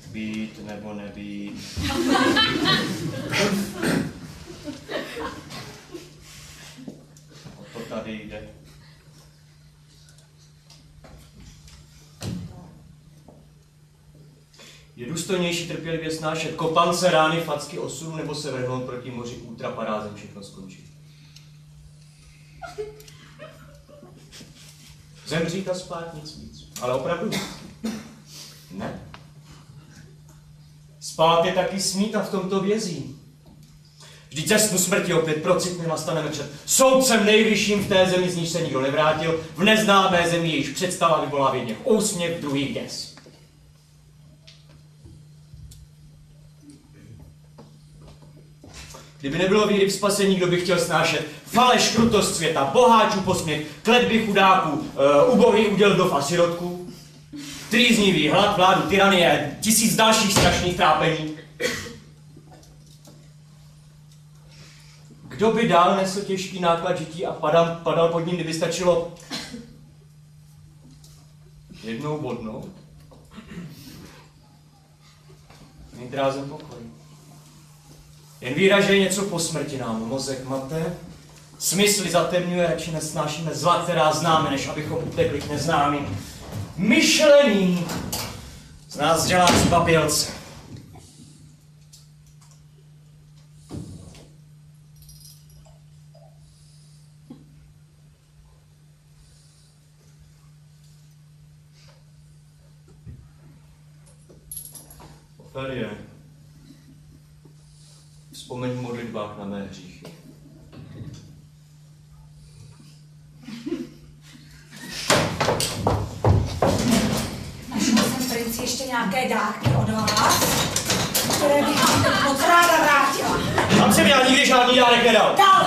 Být nebo nebýt. O to tady jde. Je důstojnější trpělivě snášet kopance, rány, facky, osunu nebo se vrhnout proti moři ultraparázem, všechno skončí. Zemřít a spát, nic víc. Ale opravdu ne. Spát je taky snít a v tomto vězí. Vždyť ze snu smrti opět procitneme a staneme před soudcem nejvyšším v té zemi, z níž se nikdo nevrátil, v neznámé zemi, jejíž představa vyvolá v jedněch úsměv, v druhých děs. Kdyby nebylo víry v spasení, kdo by chtěl snášet faleš, krutost světa, boháčů posměch, kletby chudáků, ubohý úděl vdov a sirotků, trýznivý hlad, vládu tyranie, 1000 dalších strašných trápení. Kdo by dál nesl těžký náklad žití a padal pod ním, kdyby stačilo jednou bodnout? Mít rázem pokoj. Jen víra, že je něco po smrti nám mozek mate, smysly zatemňuje, radši nesnášíme zla, která známe, než abychom utekli k neznámým. Myšlení z nás dělá zbabělce. Ofelie, vzpomeň v modlitbách na mé hříchy. Našla jsem, princi, ještě nějaké dárky od vás, které bych vám moc ráda vrátila. Tam jsem já nikdy žádný dárek nedal. Dal